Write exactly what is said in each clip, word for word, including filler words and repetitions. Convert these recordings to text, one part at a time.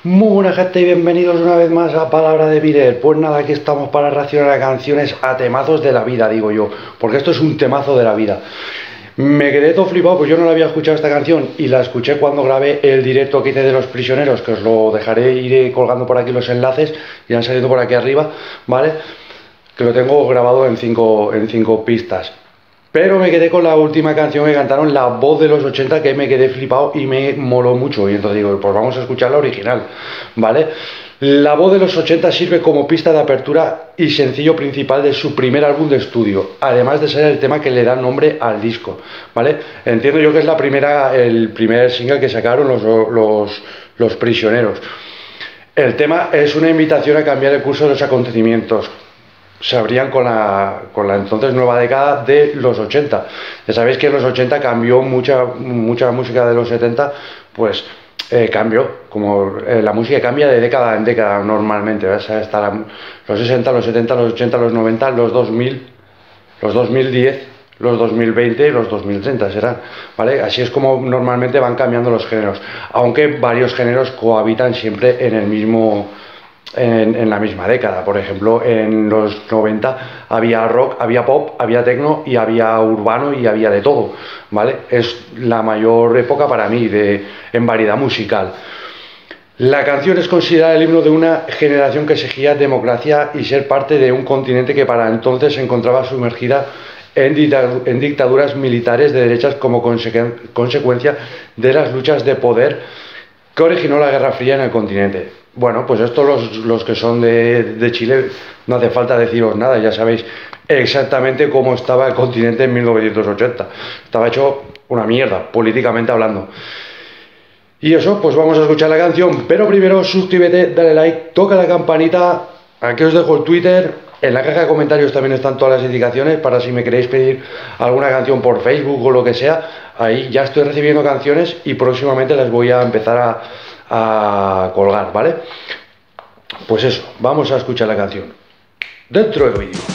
Muy buena gente y bienvenidos una vez más a Palabra de Virer. Pues nada, aquí estamos para reaccionar a canciones, a temazos de la vida, digo yo, porque esto es un temazo de la vida. Me quedé todo flipado, pues yo no la había escuchado esta canción y la escuché cuando grabé el directo que hice de Los Prisioneros, que os lo dejaré, iré colgando por aquí los enlaces, irán saliendo por aquí arriba, ¿vale? Que lo tengo grabado en cinco, en cinco pistas. Pero me quedé con la última canción que cantaron, La Voz de los ochenta, que me quedé flipado y me moló mucho. Y entonces digo, pues vamos a escuchar la original, ¿vale? La Voz de los ochenta sirve como pista de apertura y sencillo principal de su primer álbum de estudio, además de ser el tema que le da nombre al disco, ¿vale? Entiendo yo que es la primera, el primer single que sacaron los, los, los Prisioneros. El tema es una invitación a cambiar el curso de los acontecimientos. Se abrían con la, con la entonces nueva década de los ochenta. Ya sabéis que en los ochenta cambió mucha, mucha música de los setenta, pues eh, cambió, como eh, la música cambia de década en década normalmente, ¿ves? Hasta la, los sesenta, los setenta, los ochenta, los noventa, los dos mil, los dos mil diez, los dos mil veinte y los dos mil treinta serán, ¿vale? Así es como normalmente van cambiando los géneros, aunque varios géneros cohabitan siempre en el mismo... En, en la misma década. Por ejemplo, en los noventa había rock, había pop, había techno y había urbano y había de todo, ¿vale? Es la mayor época para mí de, en variedad musical. La canción es considerada el himno de una generación que exigía democracia y ser parte de un continente que para entonces se encontraba sumergida en, dictad en dictaduras militares de derechas como conse consecuencia de las luchas de poder que originó la Guerra Fría en el continente. Bueno, pues esto los, los que son de, de Chile, no hace falta deciros nada, ya sabéis exactamente cómo estaba el continente en mil novecientos ochenta. Estaba hecho una mierda, políticamente hablando. Y eso, pues vamos a escuchar la canción, pero primero suscríbete, dale like, toca la campanita, aquí os dejo el Twitter, en la caja de comentarios también están todas las indicaciones para si me queréis pedir alguna canción por Facebook o lo que sea, ahí ya estoy recibiendo canciones y próximamente las voy a empezar a... a colgar, ¿vale? Pues eso, vamos a escuchar la canción dentro del vídeo.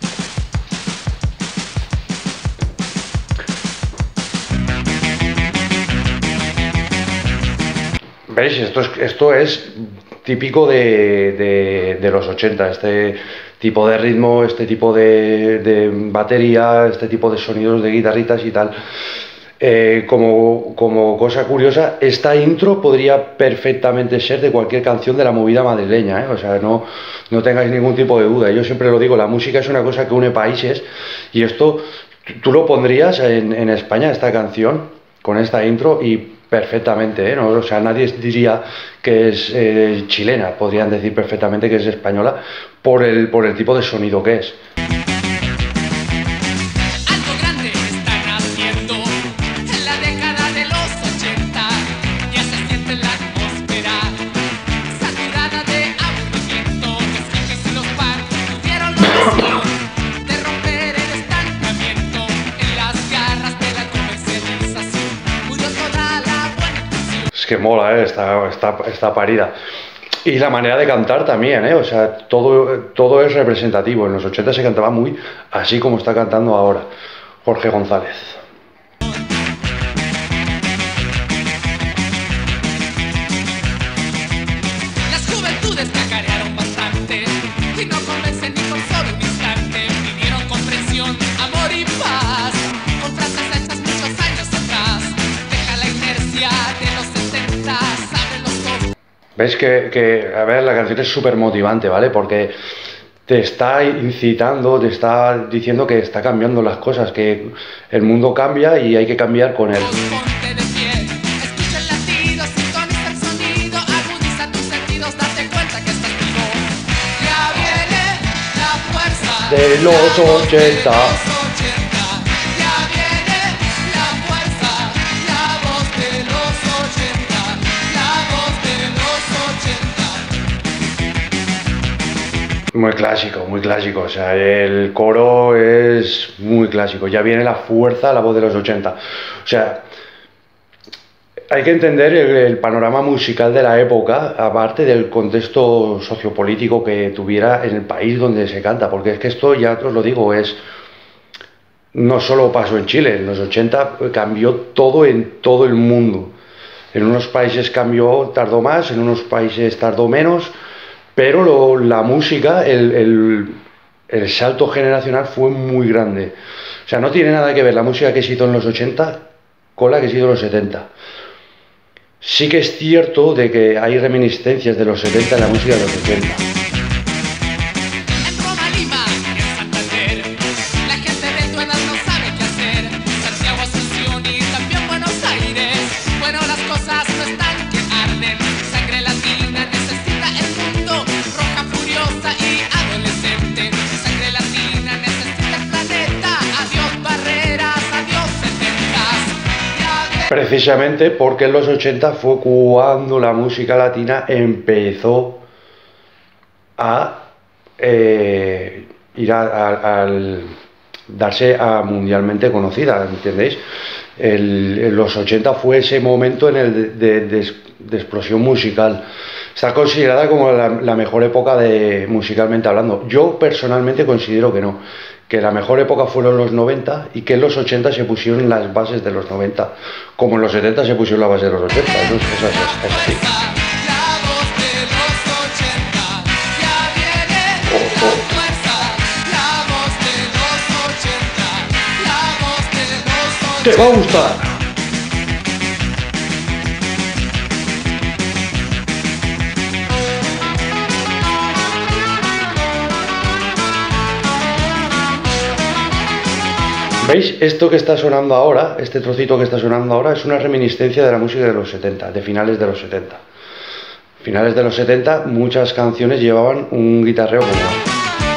¿Veis? Esto es, esto es típico de, de, de los ochenta, este tipo de ritmo, este tipo de, de batería, este tipo de sonidos de guitarritas y tal. Eh, como, como cosa curiosa, esta intro podría perfectamente ser de cualquier canción de la movida madrileña, ¿eh? O sea, no, no tengáis ningún tipo de duda. Yo siempre lo digo, la música es una cosa que une países y esto, tú lo pondrías en, en España, esta canción, con esta intro y perfectamente, ¿eh? ¿No? O sea, nadie diría que es eh, chilena, podrían decir perfectamente que es española por el, por el tipo de sonido que es. Es que mola, ¿eh? está, está, está parida. Y la manera de cantar también, ¿eh? O sea, todo, todo es representativo. En los ochenta se cantaba muy así como está cantando ahora Jorge González. Las juventudes cacarearon bastante y no convencen ni por solo un instante. Pidieron comprensión, amor y paz con frases hechas muchos años atrás. Deja la inercia de los setenta, abre los ojos. ¿Ves que, que, a ver, la canción es súper motivante, ¿vale? Porque te está incitando, te está diciendo que está cambiando las cosas, que el mundo cambia y hay que cambiar con él. Ponte de pie, escucha el latido, sintoniza el sonido, agudiza tus sentidos, date cuenta que estás vivo. Ya viene la fuerza De los ochenta. Ya viene la fuerza, la voz de los ochenta, la voz de los ochenta. Muy clásico, muy clásico, o sea, el coro es muy clásico, ya viene la fuerza, la voz de los ochenta. O sea, hay que entender el, el panorama musical de la época, aparte del contexto sociopolítico que tuviera en el país donde se canta, porque es que esto, ya os lo digo, es no solo pasó en Chile, en los ochenta cambió todo en todo el mundo. En unos países cambió, tardó más, en unos países tardó menos, pero lo, la música, el, el, el salto generacional fue muy grande. O sea, no tiene nada que ver la música que se hizo en los ochenta con la que se hizo en los setenta. Sí que es cierto de que hay reminiscencias de los setenta en la música de los ochenta. En Roma, Lima, en Santander, la gente de tu edad no sabe qué hacer. Santiago, Asunción y también Buenos Aires. Bueno, las cosas no están que arden. Sangre latina necesita el mundo. Roja, furiosa y adolescente. Sangre latina necesita el planeta. Adiós barreras, adiós setentas. Precisamente porque en los ochenta fue cuando la música latina empezó a eh, ir a, a, al darse a mundialmente conocida, ¿entendéis? El, en los ochenta fue ese momento en el de, de, de, de explosión musical. Está considerada como la, la mejor época de musicalmente hablando. Yo personalmente considero que no, que la mejor época fueron los noventa y que en los ochenta se pusieron las bases de los noventa, como en los setenta se pusieron las bases de los ochenta. Eso, eso es, es así. Oh, oh. ¡Te va a gustar! ¿Veis? Esto que está sonando ahora, este trocito que está sonando ahora, es una reminiscencia de la música de los setenta, de finales de los setenta. Finales de los setenta, muchas canciones llevaban un guitarreo como...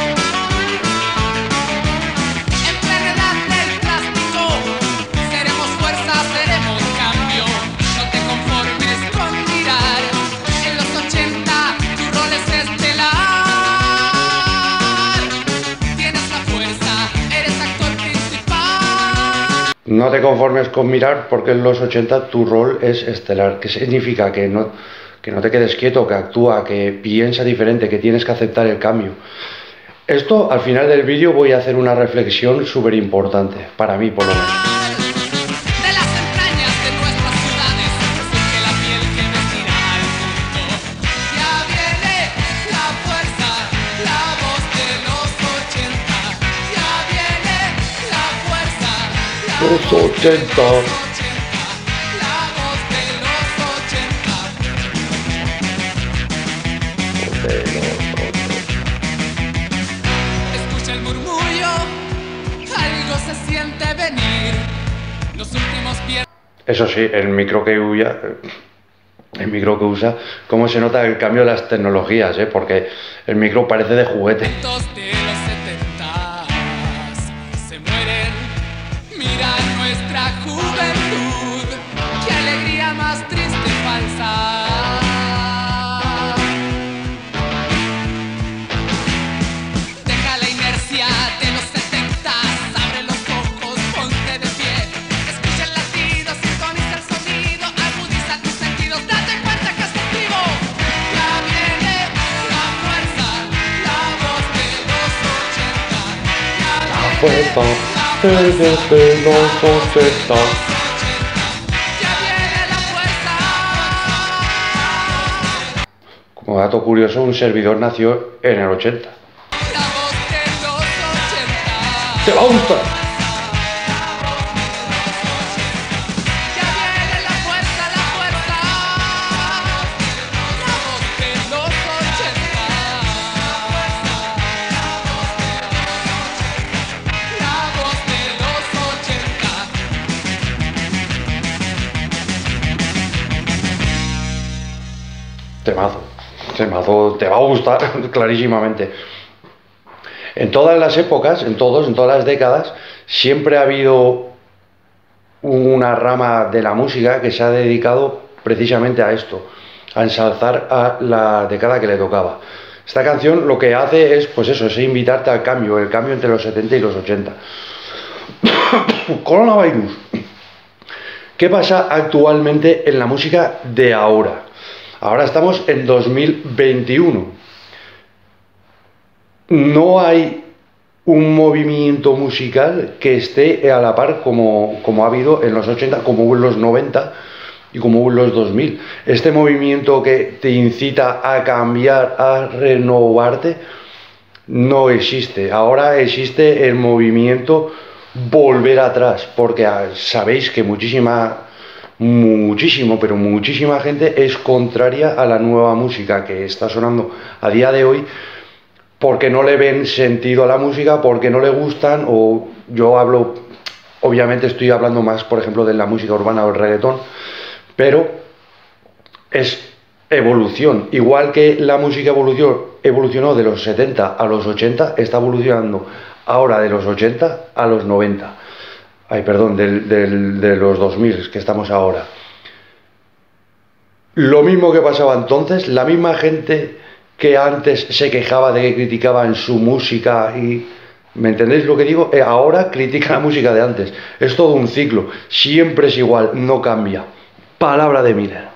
No te conformes con mirar, porque en los ochenta tu rol es estelar. ¿Qué significa? Que no, que no te quedes quieto, que actúa, que piensa diferente, que tienes que aceptar el cambio. Esto, al final del vídeo, voy a hacer una reflexión súper importante, para mí por lo menos. Los ochenta. La voz de los ochenta. Escucha el murmullo, algo se siente venir. Los últimos pies. Eso sí, el micro que usa, el micro que usa, cómo se nota el cambio de las tecnologías, ¿eh? Porque el micro parece de juguete. Nuestra juventud, qué alegría más triste falsa. Deja la inercia de los setentas, abre los ojos, ponte de pie. Escucha el latido, sintoniza el sonido, agudiza tus sentidos, date cuenta que estás vivo. Ya viene la fuerza, la voz de los ochenta. La fuerza. Desde los ochenta. Como dato curioso, un servidor nació en el ochenta. ¡Te va a gustar! Temazo, temazo, te va a gustar clarísimamente. En todas las épocas, en todos, en todas las décadas, siempre ha habido una rama de la música que se ha dedicado precisamente a esto, a ensalzar a la década que le tocaba. Esta canción lo que hace es, pues eso, es invitarte al cambio, el cambio entre los setenta y los ochenta. Coronavirus. ¿Qué pasa actualmente en la música de ahora? Ahora estamos en dos mil veintiuno. No hay un movimiento musical que esté a la par como, como ha habido en los ochenta, como en los noventa y como hubo en los dos mil. Este movimiento que te incita a cambiar, a renovarte, no existe. Ahora existe el movimiento volver atrás, porque sabéis que muchísima, muchísimo, pero muchísima gente es contraria a la nueva música que está sonando a día de hoy, porque no le ven sentido a la música, porque no le gustan, o yo hablo, obviamente estoy hablando más, por ejemplo, de la música urbana o el reggaetón, pero es evolución. Igual que la música evolucionó, evolucionó de los setenta a los ochenta, está evolucionando ahora de los ochenta a los noventa. Ay, perdón, del, del, de los dos mil, que estamos ahora. Lo mismo que pasaba entonces, la misma gente que antes se quejaba de que criticaban su música y... ¿Me entendéis lo que digo? Eh, ahora critica la música de antes. Es todo un ciclo. Siempre es igual, no cambia. Palabra de Miller.